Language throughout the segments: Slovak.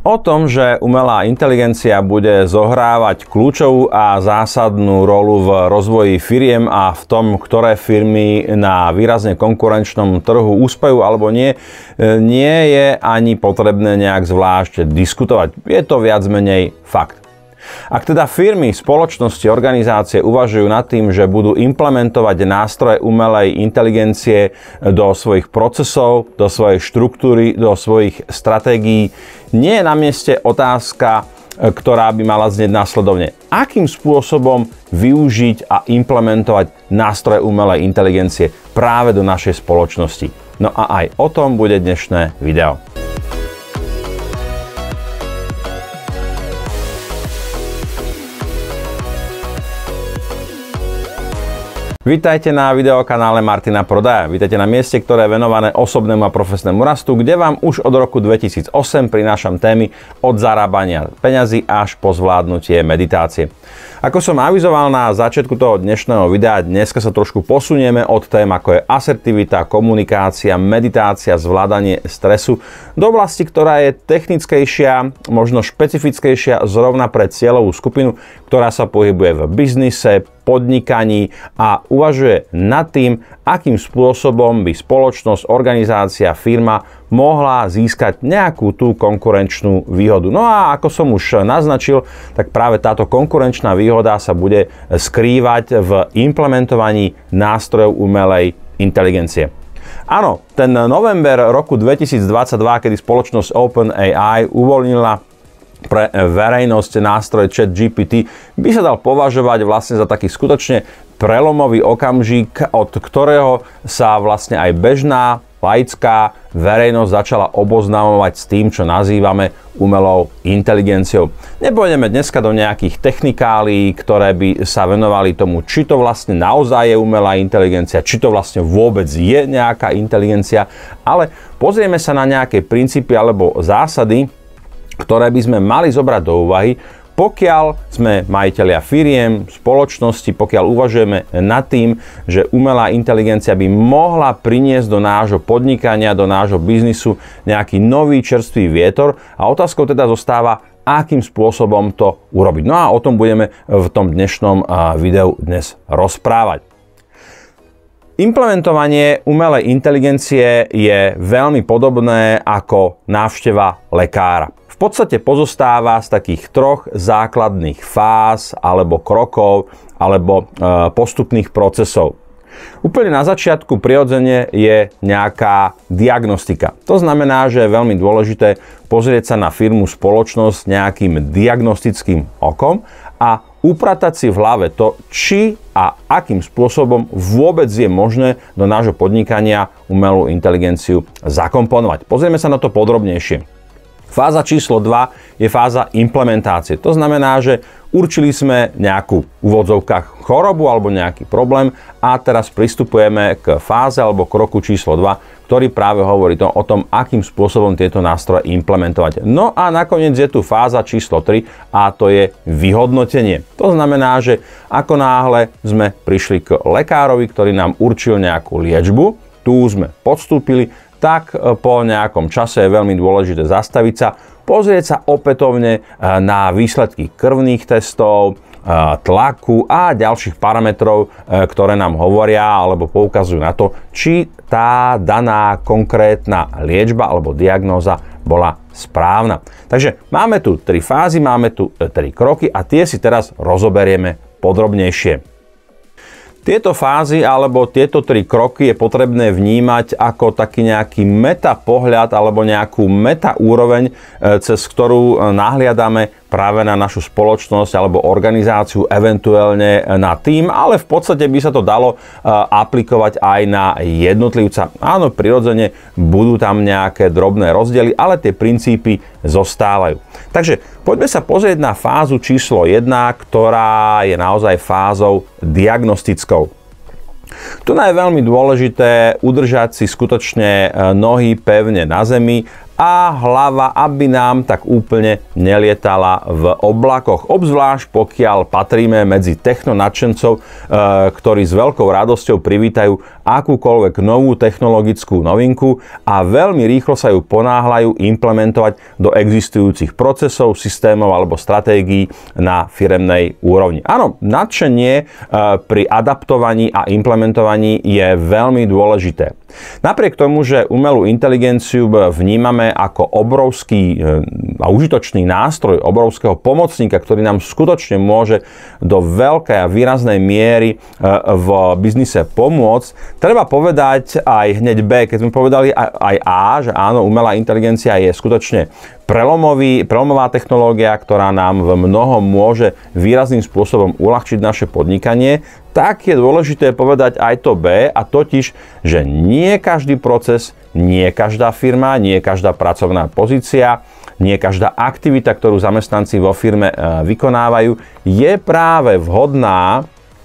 O tom, že umelá inteligencia bude zohrávať kľúčovú a zásadnú rolu v rozvoji firiem a v tom, ktoré firmy na výrazne konkurenčnom trhu úspejú alebo nie, nie je ani potrebné nejak zvlášť diskutovať. Je to viac menej fakt. Ak teda firmy, spoločnosti, organizácie uvažujú nad tým, že budú implementovať nástroje umelej inteligencie do svojich procesov, do svojej štruktúry, do svojich stratégií, nie je na mieste otázka, ktorá by mala znieť následovne. Akým spôsobom využiť a implementovať nástroje umelej inteligencie práve do našej spoločnosti? No a aj o tom bude dnešné video. Vítajte na videokanále Martina Prodaja. Vítajte na mieste, ktoré je venované osobnému a profesnému rastu, kde vám už od roku 2008 prinášam témy od zarábania peňazí až po zvládnutie meditácie. Ako som avizoval na začiatku toho dnešného videa, dneska sa trošku posunieme od tém ako je asertivita, komunikácia, meditácia, zvládanie stresu do oblasti, ktorá je technickejšia, možno špecifickejšia zrovna pre cieľovú skupinu, ktorá sa pohybuje v biznise, podnikaní a uvažuje nad tým, akým spôsobom by spoločnosť, organizácia, firma mohla získať nejakú tú konkurenčnú výhodu. No a ako som už naznačil, tak práve táto konkurenčná výhoda sa bude skrývať v implementovaní nástrojov umelej inteligencie. Áno, ten november roku 2022, kedy spoločnosť OpenAI uvoľnila pre verejnosť nástroj ChatGPT, by sa dal považovať vlastne za taký skutočne prelomový okamžik, od ktorého sa vlastne aj bežná laická verejnosť začala oboznamovať s tým, čo nazývame umelou inteligenciou. Nepôjdeme dneska do nejakých technikálií, ktoré by sa venovali tomu, či to vlastne naozaj je umelá inteligencia, či to vlastne vôbec je nejaká inteligencia, ale pozrieme sa na nejaké princípy alebo zásady, ktoré by sme mali zobrať do úvahy, pokiaľ sme majitelia firiem, spoločnosti, pokiaľ uvažujeme nad tým, že umelá inteligencia by mohla priniesť do nášho podnikania, do nášho biznisu nejaký nový čerstvý vietor a otázkou teda zostáva, akým spôsobom to urobiť. No a o tom budeme v tom dnešnom videu dnes rozprávať. Implementovanie umelej inteligencie je veľmi podobné ako návšteva lekára. V podstate pozostáva z takých troch základných fáz alebo krokov alebo postupných procesov. Úplne na začiatku prirodzene je nejaká diagnostika. To znamená, že je veľmi dôležité pozrieť sa na firmu, spoločnosť nejakým diagnostickým okom a upratať si v hlave to, či a akým spôsobom vôbec je možné do nášho podnikania umelú inteligenciu zakomponovať. Pozrieme sa na to podrobnejšie. Fáza číslo 2 je fáza implementácie. To znamená, že určili sme nejakú v úvodzovkách chorobu alebo nejaký problém a teraz pristupujeme k fáze alebo kroku číslo 2, ktorý práve hovorí o tom, akým spôsobom tieto nástroje implementovať. No a nakoniec je tu fáza číslo 3 a to je vyhodnotenie. To znamená, že ako náhle sme prišli k lekárovi, ktorý nám určil nejakú liečbu, tu sme podstúpili, tak po nejakom čase je veľmi dôležité zastaviť sa, pozrieť sa opätovne na výsledky krvných testov, tlaku a ďalších parametrov, ktoré nám hovoria alebo poukazujú na to, či tá daná konkrétna liečba alebo diagnóza bola správna. Takže máme tu 3 fázy, máme tu 3 kroky a tie si teraz rozoberieme podrobnejšie. Tieto fázy alebo tieto 3 kroky je potrebné vnímať ako taký nejaký meta pohľad alebo nejakú meta úroveň, cez ktorú nahliadame práve na našu spoločnosť alebo organizáciu, eventuálne na tím, ale v podstate by sa to dalo aplikovať aj na jednotlivca. Áno, prirodzene budú tam nejaké drobné rozdiely, ale tie princípy zostávajú. Takže poďme sa pozrieť na fázu číslo 1, ktorá je naozaj fázou diagnostickou. Tu je veľmi dôležité udržať si skutočne nohy pevne na zemi a hlava, aby nám tak úplne nelietala v oblakoch. Obzvlášť pokiaľ patríme medzi technonadšencov, ktorí s veľkou radosťou privítajú akúkoľvek novú technologickú novinku a veľmi rýchlo sa ju ponáhľajú implementovať do existujúcich procesov, systémov alebo stratégií na firemnej úrovni. Áno, nadšenie pri adaptovaní a implementovaní je veľmi dôležité. Napriek tomu, že umelú inteligenciu vnímame ako obrovský a užitočný nástroj, obrovského pomocníka, ktorý nám skutočne môže do veľkej a výraznej miery v biznise pomôcť, treba povedať aj hneď B, keď sme povedali aj A, že áno, umelá inteligencia je skutočne prelomová technológia, ktorá nám v mnohom môže výrazným spôsobom uľahčiť naše podnikanie, tak je dôležité povedať aj to B, a totiž, že nie každý proces, nie každá firma, nie každá pracovná pozícia, nie každá aktivita, ktorú zamestnanci vo firme vykonávajú, je práve vhodná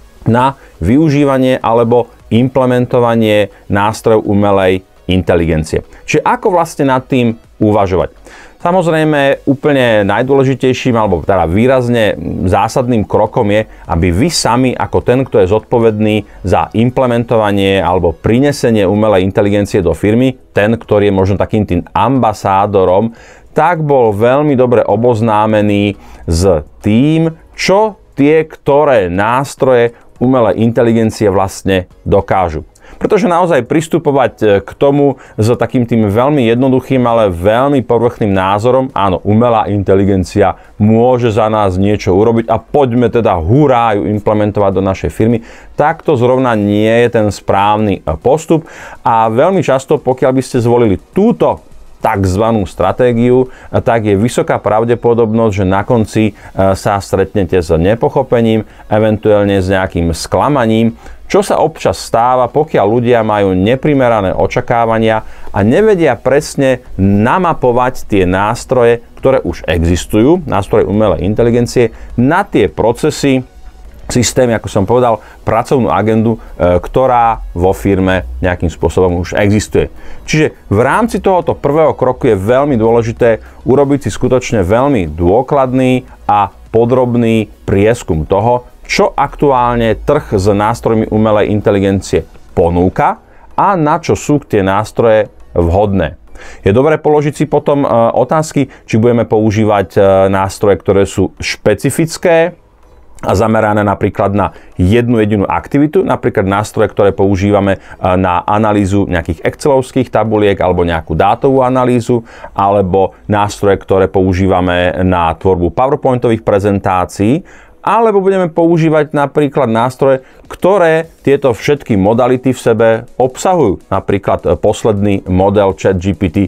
na využívanie alebo implementovanie nástrojov umelej inteligencie. Čiže ako vlastne nad tým uvažovať? Samozrejme, úplne najdôležitejším alebo teda výrazne zásadným krokom je, aby vy sami ako ten, kto je zodpovedný za implementovanie alebo prinesenie umelej inteligencie do firmy, ten, ktorý je možno takým tým ambasádorom, tak bol veľmi dobre oboznámený s tým, čo tie ktoré nástroje umelej inteligencie vlastne dokážu. Pretože naozaj pristupovať k tomu s takým tým veľmi jednoduchým, ale veľmi povrchným názorom, áno, umelá inteligencia môže za nás niečo urobiť a poďme teda hurá ju implementovať do našej firmy, tak to zrovna nie je ten správny postup a veľmi často, pokiaľ by ste zvolili túto takzvanú stratégiu, tak je vysoká pravdepodobnosť, že na konci sa stretnete s nepochopením, eventuálne s nejakým sklamaním, čo sa občas stáva, pokiaľ ľudia majú neprimerané očakávania a nevedia presne namapovať tie nástroje, ktoré už existujú, nástroje umelej inteligencie, na tie procesy, systémy, ako som povedal, pracovnú agendu, ktorá vo firme nejakým spôsobom už existuje. Čiže v rámci tohoto prvého kroku je veľmi dôležité urobiť si skutočne veľmi dôkladný a podrobný prieskum toho, čo aktuálne trh s nástrojmi umelej inteligencie ponúka a na čo sú tie nástroje vhodné. Je dobré položiť si potom otázky, či budeme používať nástroje, ktoré sú špecifické a zamerané napríklad na jednu jedinú aktivitu, napríklad nástroje, ktoré používame na analýzu nejakých excelovských tabuliek alebo nejakú dátovú analýzu, alebo nástroje, ktoré používame na tvorbu PowerPointových prezentácií, alebo budeme používať napríklad nástroje, ktoré tieto všetky modality v sebe obsahujú, napríklad posledný model ChatGPT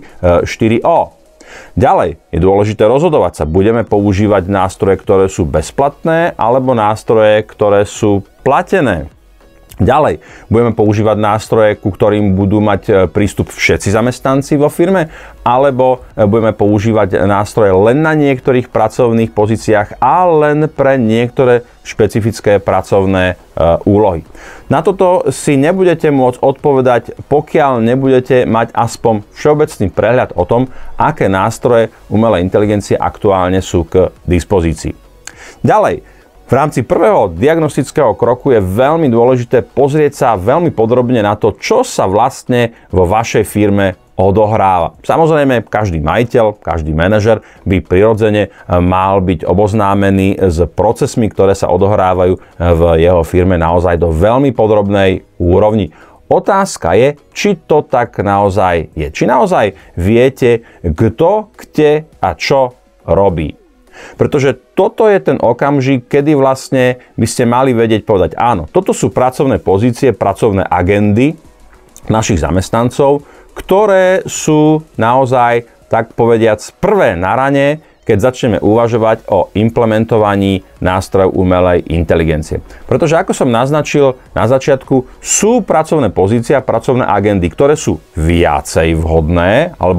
4o. Ďalej je dôležité rozhodovať sa, budeme používať nástroje, ktoré sú bezplatné, alebo nástroje, ktoré sú platené. Ďalej budeme používať nástroje, ku ktorým budú mať prístup všetci zamestnanci vo firme, alebo budeme používať nástroje len na niektorých pracovných pozíciách a len pre niektoré špecifické pracovné úlohy. Na toto si nebudete môcť odpovedať, pokiaľ nebudete mať aspoň všeobecný prehľad o tom, aké nástroje umelej inteligencie aktuálne sú k dispozícii. Ďalej, v rámci prvého diagnostického kroku je veľmi dôležité pozrieť sa veľmi podrobne na to, čo sa vlastne vo vašej firme odohráva. Samozrejme, každý majiteľ, každý manažer by prirodzene mal byť oboznámený s procesmi, ktoré sa odohrávajú v jeho firme naozaj do veľmi podrobnej úrovni. Otázka je, či to tak naozaj je. Či naozaj viete, kto, kde a čo robí. Pretože toto je ten okamžik, kedy vlastne by ste mali vedieť povedať, áno, toto sú pracovné pozície, pracovné agendy našich zamestnancov, ktoré sú naozaj, tak povediac, prvé na rane, keď začneme uvažovať o implementovaní nástrojov umelej inteligencie. Pretože, ako som naznačil na začiatku, sú pracovné pozície a pracovné agendy, ktoré sú viacej vhodné alebo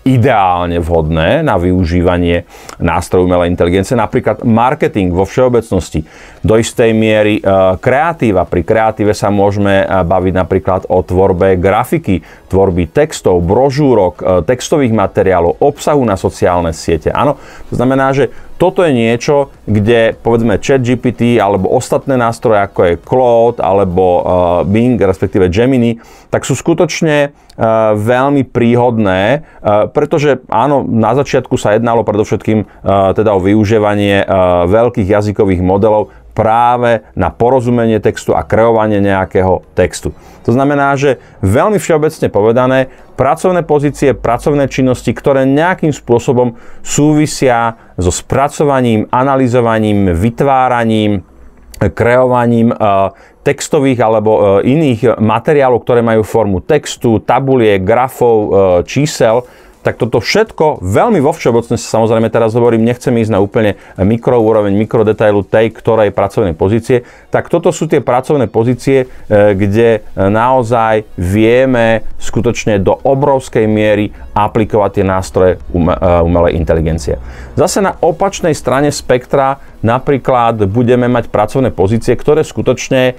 ideálne vhodné na využívanie nástrojov umelej inteligencie. Napríklad marketing vo všeobecnosti. Do istej miery kreatíva. Pri kreatíve sa môžeme baviť napríklad o tvorbe grafiky, tvorby textov, brožúrok, textových materiálov, obsahu na sociálne siete. Áno, to znamená, že toto je niečo, kde povedzme ChatGPT alebo ostatné nástroje ako je Claude alebo Bing, respektíve Gemini, tak sú skutočne veľmi príhodné, pretože áno, na začiatku sa jednalo predovšetkým teda o využívanie veľkých jazykových modelov práve na porozumenie textu a kreovanie nejakého textu. To znamená, že veľmi všeobecne povedané, pracovné pozície, pracovné činnosti, ktoré nejakým spôsobom súvisia so spracovaním, analyzovaním, vytváraním, kreovaním textových alebo iných materiálov, ktoré majú formu textu, tabuliek, grafov, čísel, tak toto všetko veľmi vo všeobecnosti, samozrejme teraz hovorím, nechcem ísť na úplne mikroúroveň, mikrodetailu tej ktorej pracovnej pozície, tak toto sú tie pracovné pozície, kde naozaj vieme skutočne do obrovskej miery aplikovať tie nástroje umelej inteligencie. Zase na opačnej strane spektra napríklad budeme mať pracovné pozície, ktoré skutočne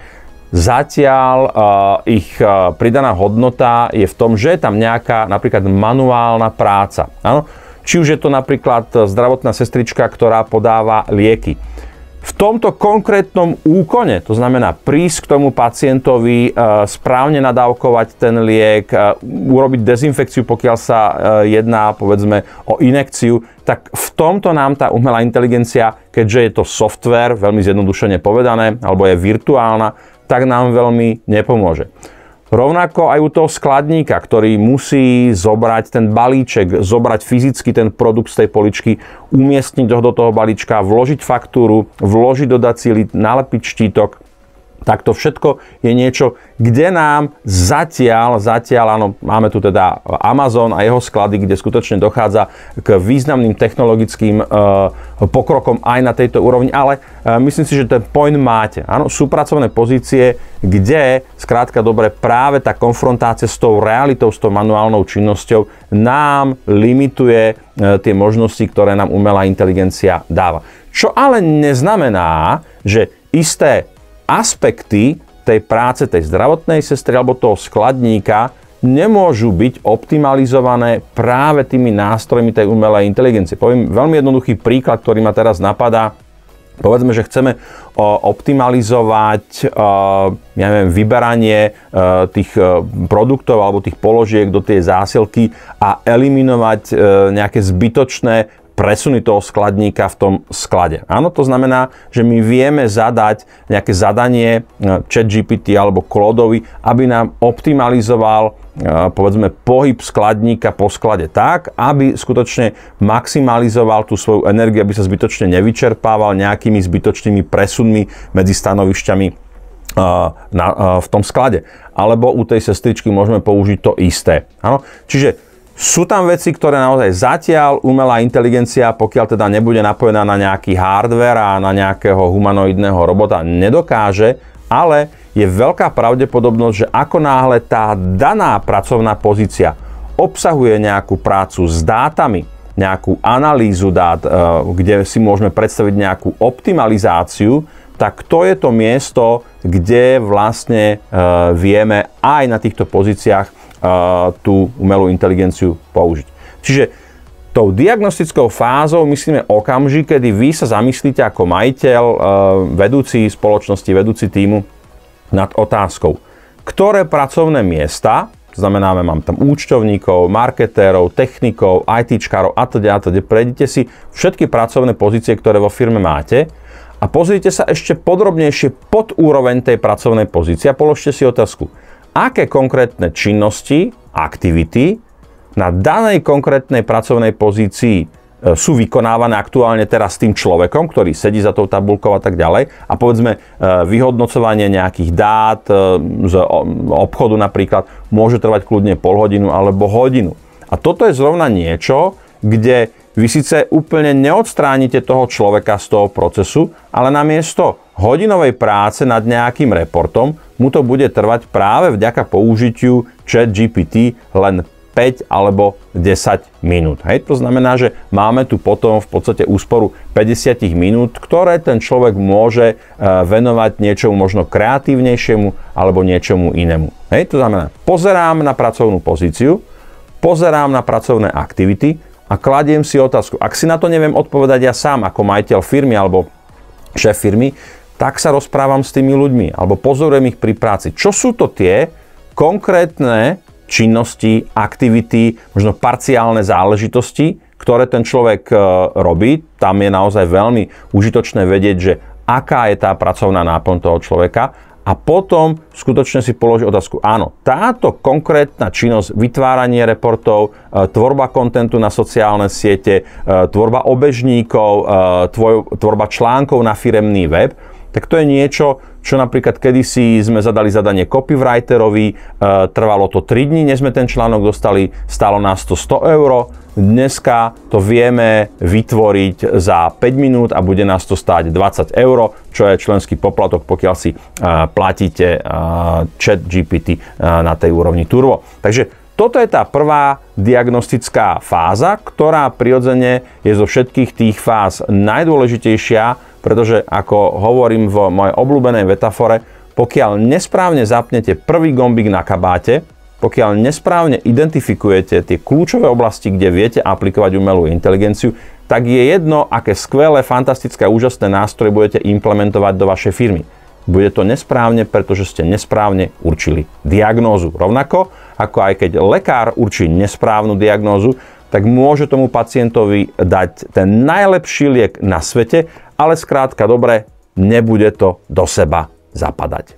zatiaľ ich pridaná hodnota je v tom, že je tam nejaká napríklad manuálna práca. Áno? Či už je to napríklad zdravotná sestrička, ktorá podáva lieky. V tomto konkrétnom úkone, to znamená prísť k tomu pacientovi, správne nadávkovať ten liek, urobiť dezinfekciu, pokiaľ sa jedná povedzme o injekciu, tak v tomto nám tá umelá inteligencia, keďže je to software, veľmi zjednodušene povedané, alebo je virtuálna, tak nám veľmi nepomôže. Rovnako aj u toho skladníka, ktorý musí zobrať ten balíček, zobrať fyzicky ten produkt z tej poličky, umiestniť ho do toho balíčka, vložiť faktúru, vložiť dodací list, nalepiť štítok, tak to všetko je niečo, kde nám zatiaľ, áno, máme tu teda Amazon a jeho sklady, kde skutočne dochádza k významným technologickým pokrokom aj na tejto úrovni, ale myslím si, že ten point máte. Áno, sú pracovné pozície, kde skrátka dobre práve tá konfrontácia s tou realitou, s tou manuálnou činnosťou nám limituje tie možnosti, ktoré nám umelá inteligencia dáva. Čo ale neznamená, že isté aspekty tej práce, tej zdravotnej sestry alebo toho skladníka nemôžu byť optimalizované práve tými nástrojmi tej umelej inteligencie. Poviem veľmi jednoduchý príklad, ktorý ma teraz napadá. Povedzme, že chceme optimalizovať vyberanie tých produktov alebo tých položiek do tej zásielky a eliminovať nejaké zbytočné presuny toho skladníka v tom sklade. Áno, to znamená, že my vieme zadať nejaké zadanie ChatGPT alebo Claudeovi, aby nám optimalizoval povedzme pohyb skladníka po sklade tak, aby skutočne maximalizoval tú svoju energiu, aby sa zbytočne nevyčerpával nejakými zbytočnými presunmi medzi stanovišťami v tom sklade. Alebo u tej sestričky môžeme použiť to isté. Áno? Čiže sú tam veci, ktoré naozaj zatiaľ umelá inteligencia, pokiaľ teda nebude napojená na nejaký hardware a na nejakého humanoidného robota, nedokáže, ale je veľká pravdepodobnosť, že ako náhle tá daná pracovná pozícia obsahuje nejakú prácu s dátami, nejakú analýzu dát, kde si môžeme predstaviť nejakú optimalizáciu, tak to je to miesto, kde vlastne vieme aj na týchto pozíciách tú umelú inteligenciu použiť. Čiže tou diagnostickou fázou myslíme okamžik, kedy vy sa zamyslíte ako majiteľ, vedúci spoločnosti, vedúci tímu nad otázkou, ktoré pracovné miesta, to znamená, mám tam účtovníkov, marketérov, technikov, ITčkárov a teda, prejdite si všetky pracovné pozície, ktoré vo firme máte a pozrite sa ešte podrobnejšie pod úroveň tej pracovnej pozície a položte si otázku, aké konkrétne činnosti, aktivity na danej konkrétnej pracovnej pozícii sú vykonávané aktuálne teraz s tým človekom, ktorý sedí za tou tabuľkou a tak ďalej. A povedzme, vyhodnocovanie nejakých dát z obchodu napríklad môže trvať kľudne pol hodinu alebo hodinu. A toto je zrovna niečo, kde vy síce úplne neodstránite toho človeka z toho procesu, ale namiesto hodinovej práce nad nejakým reportom mu to bude trvať práve vďaka použitiu ChatGPT len 5 alebo 10 minút. Hej, to znamená, že máme tu potom v podstate úsporu 50 minút, ktoré ten človek môže venovať niečomu možno kreatívnejšiemu alebo niečomu inému. Hej, to znamená, pozerám na pracovnú pozíciu, pozerám na pracovné aktivity a kladiem si otázku. Ak si na to neviem odpovedať ja sám ako majiteľ firmy alebo šéf firmy, tak sa rozprávam s tými ľuďmi alebo pozorujem ich pri práci. Čo sú to tie konkrétne činnosti, aktivity, možno parciálne záležitosti, ktoré ten človek robí. Tam je naozaj veľmi užitočné vedieť, že aká je tá pracovná náplň toho človeka a potom skutočne si položiť otázku. Áno, táto konkrétna činnosť, vytváranie reportov, tvorba kontentu na sociálne siete, tvorba obežníkov, tvorba článkov na firemný web, tak to je niečo, čo napríklad kedysi sme zadali zadanie copywriterovi, trvalo to 3 dní, než sme ten článok dostali, stálo nás to 100 €. Dneska to vieme vytvoriť za 5 minút a bude nás to stáť 20 €, čo je členský poplatok, pokiaľ si platíte ChatGPT na tej úrovni Turbo. Takže toto je tá prvá diagnostická fáza, ktorá prirodzene je zo všetkých tých fáz najdôležitejšia, pretože ako hovorím v mojej obľúbenej metafore, pokiaľ nesprávne zapnete prvý gombík na kabáte, pokiaľ nesprávne identifikujete tie kľúčové oblasti, kde viete aplikovať umelú inteligenciu, tak je jedno, aké skvelé, fantastické a úžasné nástroje budete implementovať do vašej firmy. Bude to nesprávne, pretože ste nesprávne určili diagnózu. Rovnako, ako aj keď lekár určí nesprávnu diagnózu, tak môže tomu pacientovi dať ten najlepší liek na svete, ale skrátka dobre, nebude to do seba zapadať.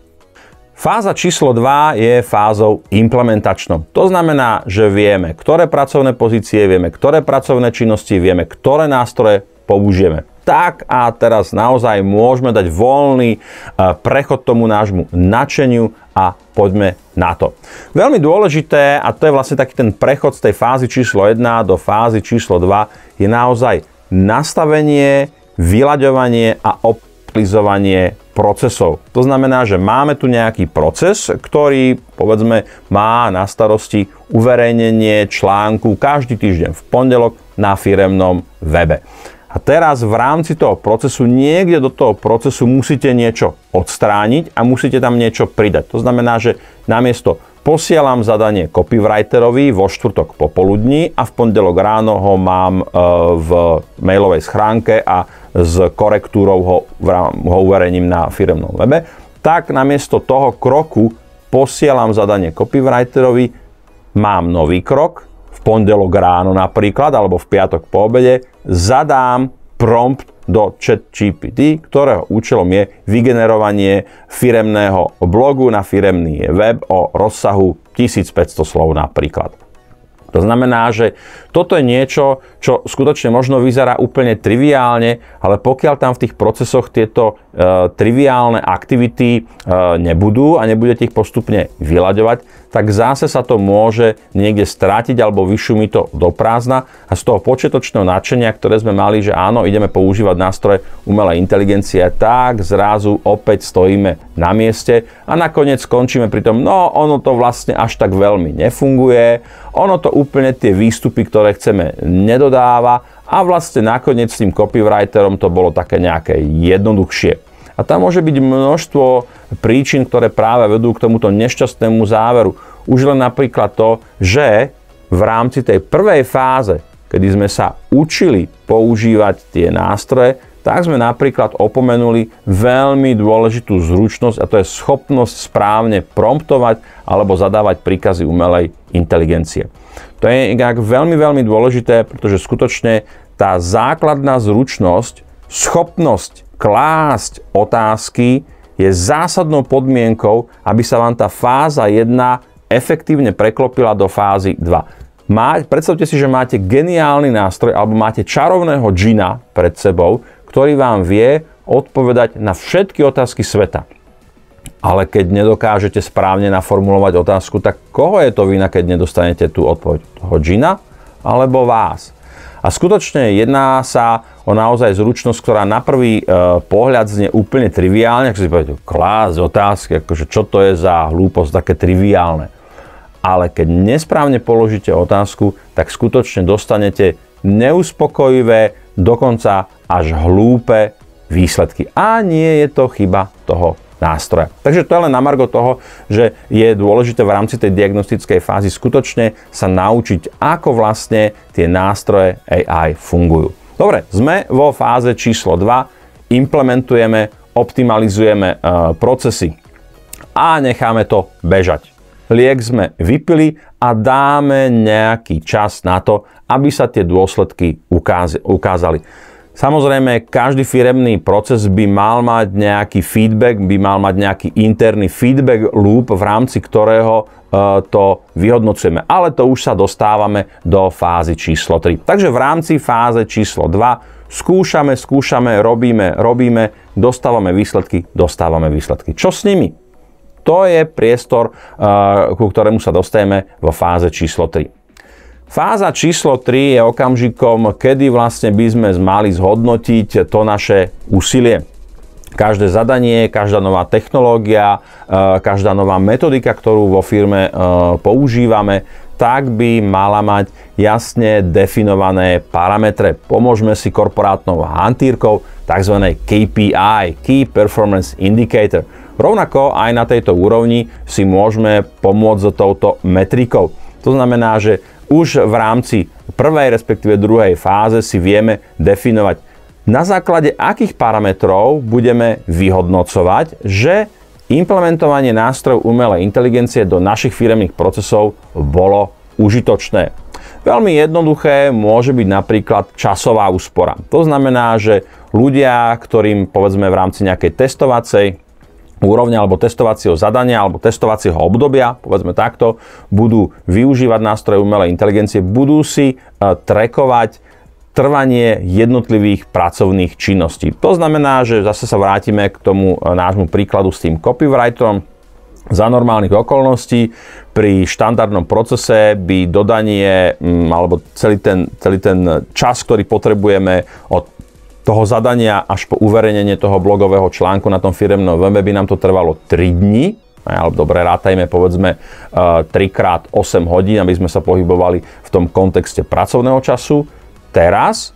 Fáza číslo 2 je fázou implementačnou. To znamená, že vieme, ktoré pracovné pozície, vieme, ktoré pracovné činnosti, vieme, ktoré nástroje použijeme. Tak a teraz naozaj môžeme dať voľný prechod tomu nášmu nadšeniu a poďme na to. Veľmi dôležité, a to je vlastne taký ten prechod z tej fázy číslo 1 do fázy číslo 2, je naozaj nastavenie, vyľaďovanie a optimalizovanie procesov. To znamená, že máme tu nejaký proces, ktorý, povedzme, má na starosti uverejnenie článku každý týždeň v pondelok na firemnom webe. A teraz v rámci toho procesu, niekde do toho procesu musíte niečo odstrániť a musíte tam niečo pridať. To znamená, že namiesto posielam zadanie copywriterovi vo štvrtok popoludní a v pondelok ráno ho mám v mailovej schránke a s korektúrou ho uverejním na firemnom webe, tak namiesto toho kroku posielam zadanie copywriterovi, mám nový krok, v pondelok ráno napríklad, alebo v piatok po obede, zadám prompt do ChatGPT, ktorého účelom je vygenerovanie firemného blogu na firemný web o rozsahu 1500 slov napríklad. To znamená, že toto je niečo, čo skutočne možno vyzerá úplne triviálne, ale pokiaľ tam v tých procesoch tieto triviálne aktivity nebudú a nebudete ich postupne vyľaďovať, tak zase sa to môže niekde strátiť alebo vyšumí to do prázdna a z toho počiatočného nadšenia, ktoré sme mali, že áno, ideme používať nástroje umelej inteligencie, tak zrazu opäť stojíme na mieste a nakoniec skončíme pri tom, no ono to vlastne až tak veľmi nefunguje, ono to úplne tie výstupy, ktoré chceme, nedodáva a vlastne nakoniec s tým copywriterom to bolo také nejaké jednoduchšie. A tam môže byť množstvo príčin, ktoré práve vedú k tomuto nešťastnému záveru. Už len napríklad to, že v rámci tej prvej fáze, kedy sme sa učili používať tie nástroje, tak sme napríklad opomenuli veľmi dôležitú zručnosť a to je schopnosť správne promptovať alebo zadávať príkazy umelej inteligencie. To je veľmi, veľmi dôležité, pretože skutočne tá základná zručnosť, schopnosť klásť otázky je zásadnou podmienkou, aby sa vám tá fáza 1 efektívne preklopila do fázy 2. Predstavte si, že máte geniálny nástroj alebo máte čarovného džina pred sebou, ktorý vám vie odpovedať na všetky otázky sveta. Ale keď nedokážete správne naformulovať otázku, tak koho je to vina, keď nedostanete tú odpoveď? Toho džina alebo vás? A skutočne jedná sa o naozaj zručnosť, ktorá na prvý pohľad znie úplne triviálne, ako si poviete, klásť otázky, akože čo to je za hlúposť, také triviálne. ale keď nesprávne položíte otázku, tak skutočne dostanete neuspokojivé, dokonca až hlúpe výsledky. A nie je to chyba toho nástroja. Takže to je len na margo toho, že je dôležité v rámci tej diagnostickej fázy skutočne sa naučiť, ako vlastne tie nástroje AI fungujú. Dobre, sme vo fáze číslo 2, implementujeme, optimalizujeme procesy a necháme to bežať. Liek sme vypili a dáme nejaký čas na to, aby sa tie dôsledky ukázali. Samozrejme, každý firemný proces by mal mať nejaký feedback, by mal mať nejaký interný feedback loop, v rámci ktorého to vyhodnocujeme. Ale to už sa dostávame do fázy číslo 3. Takže v rámci fáze číslo 2 skúšame, robíme, dostávame výsledky. Čo s nimi? To je priestor, ku ktorému sa dostajeme vo fáze číslo 3. Fáza číslo 3 je okamžikom, kedy vlastne by sme mali zhodnotiť to naše úsilie. Každé zadanie, každá nová technológia, každá nová metodika, ktorú vo firme používame, tak by mala mať jasne definované parametre. Pomôžme si korporátnou hantírkou, tzv. KPI, Key Performance Indicator. Rovnako aj na tejto úrovni si môžeme pomôcť s touto metrikou. To znamená, že už v rámci prvej, respektíve druhej fáze si vieme definovať, na základe akých parametrov budeme vyhodnocovať, že implementovanie nástrojov umelej inteligencie do našich firemných procesov bolo užitočné. Veľmi jednoduché môže byť napríklad časová úspora. To znamená, že ľudia, ktorým povedzme v rámci nejakej testovacej úrovne alebo testovacieho zadania alebo testovacieho obdobia, povedzme takto, budú využívať nástroje umelej inteligencie, budú si trackovať trvanie jednotlivých pracovných činností. To znamená, že zase sa vrátime k tomu nášmu príkladu s tým copywriterom. Za normálnych okolností pri štandardnom procese by dodanie alebo celý ten čas, ktorý potrebujeme od toho zadania až po uverejnenie toho blogového článku na tom firemnom webe by nám to trvalo 3 dní, alebo dobre, rátajme povedzme 3x8 hodín, aby sme sa pohybovali v tom kontexte pracovného času. Teraz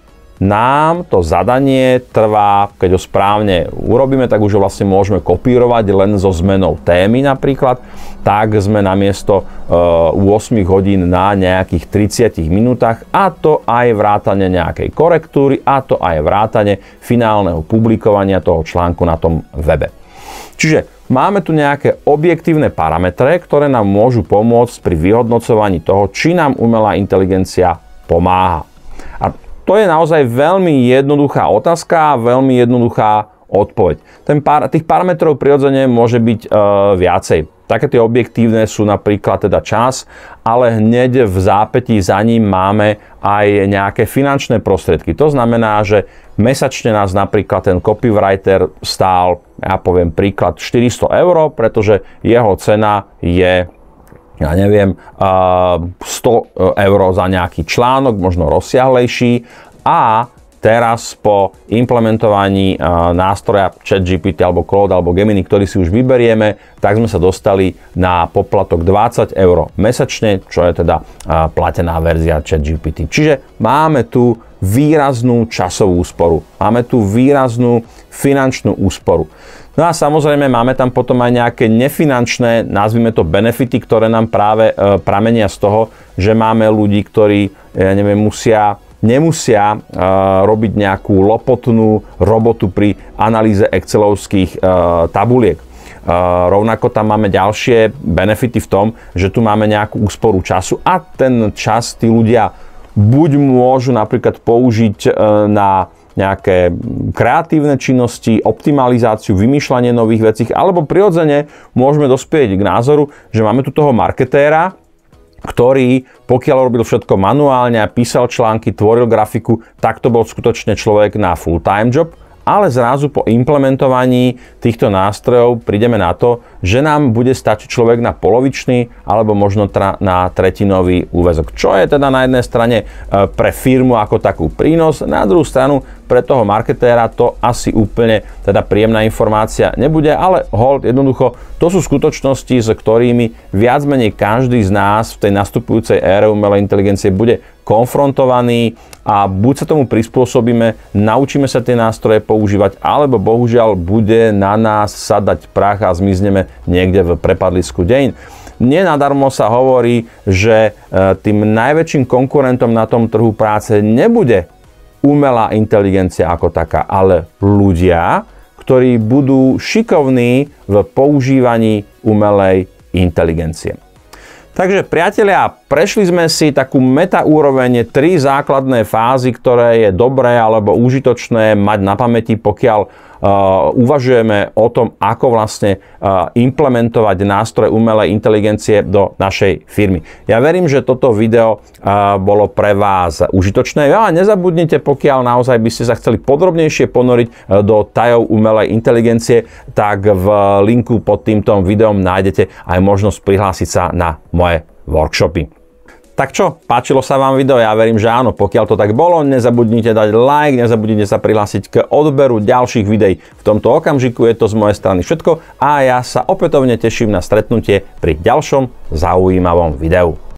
nám to zadanie trvá, keď ho správne urobíme, tak už ho vlastne môžeme kopírovať len so zmenou témy napríklad, tak sme namiesto 8 hodín na nejakých 30 minútach, a to aj vrátane nejakej korektúry, a to aj vrátane finálneho publikovania toho článku na tom webe. Čiže máme tu nejaké objektívne parametre, ktoré nám môžu pomôcť pri vyhodnocovaní toho, či nám umelá inteligencia pomáha. A to je naozaj veľmi jednoduchá otázka a veľmi jednoduchá odpoveď. Tých parametrov prirodzene môže byť viacej. Také tie objektívne sú napríklad teda čas, ale hneď v zápätí za ním máme aj nejaké finančné prostriedky. To znamená, že mesačne nás napríklad ten copywriter stál, ja poviem príklad, 400 €, pretože jeho cena je 100 € za nejaký článok, možno rozsiahlejší, a teraz po implementovaní nástroja ChatGPT alebo Claude alebo Gemini, ktorý si už vyberieme, tak sme sa dostali na poplatok 20 € mesačne, čo je teda platená verzia ChatGPT. Čiže máme tu výraznú časovú úsporu, máme tu výraznú finančnú úsporu. No a samozrejme máme tam potom aj nejaké nefinančné, nazvime to benefity, ktoré nám práve pramenia z toho, že máme ľudí, ktorí nemusia robiť nejakú lopotnú robotu pri analýze excelovských tabuliek. Rovnako tam máme ďalšie benefity v tom, že tu máme nejakú úsporu času a ten čas tí ľudia buď môžu napríklad použiť na nejaké kreatívne činnosti, optimalizáciu, vymýšľanie nových vecí, alebo prirodzene môžeme dospieť k názoru, že máme tu toho marketéra, ktorý, pokiaľ robil všetko manuálne a písal články, tvoril grafiku, tak to bol skutočne človek na full-time job. ale zrazu po implementovaní týchto nástrojov prídeme na to, že nám bude stačiť človek na polovičný alebo možno na tretinový úväzok. Čo je teda na jednej strane pre firmu ako takú prínos, na druhú stranu pre toho marketéra to asi úplne teda príjemná informácia nebude, ale hold, jednoducho to sú skutočnosti, s ktorými viac menej každý z nás v tej nastupujúcej ére umelej inteligencie bude konfrontovaný a buď sa tomu prispôsobíme, naučíme sa tie nástroje používať, alebo bohužiaľ bude na nás sadať prach a zmizneme niekde v prepadlisku dejín. Nenadarmo sa hovorí, že tým najväčším konkurentom na tom trhu práce nebude umelá inteligencia ako taká, ale ľudia, ktorí budú šikovní v používaní umelej inteligencie. Takže priatelia, prešli sme si takú metaúroveň, 3 základné fázy, ktoré je dobré alebo užitočné mať na pamäti, pokiaľ uvažujeme o tom, ako vlastne implementovať nástroje umelej inteligencie do našej firmy. Ja verím, že toto video bolo pre vás užitočné. A nezabudnite, pokiaľ naozaj by ste sa chceli podrobnejšie ponoriť do tajov umelej inteligencie, tak v linku pod týmto videom nájdete aj možnosť prihlásiť sa na moje workshopy. Tak čo, páčilo sa vám video? Ja verím, že áno. Pokiaľ to tak bolo, nezabudnite dať like, nezabudnite sa prihlásiť k odberu ďalších videí. V tomto okamžiku je to z mojej strany všetko a ja sa opätovne teším na stretnutie pri ďalšom zaujímavom videu.